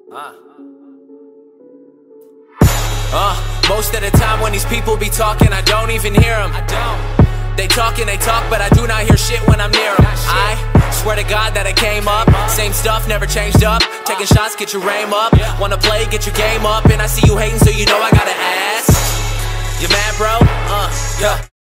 Most of the time when these people be talking, I don't even hear them. They talk and they talk, but I do not hear shit when I'm near them. I swear to God that I came up, same stuff, never changed up. Taking shots, get your aim up. Wanna play, get your game up. And I see you hating, so you know I gotta ask. You mad, bro? Yeah.